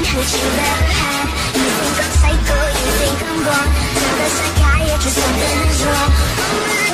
that you've ever had. You think I'm psycho, you think I'm gone. Tell the psychiatrist something is wrong.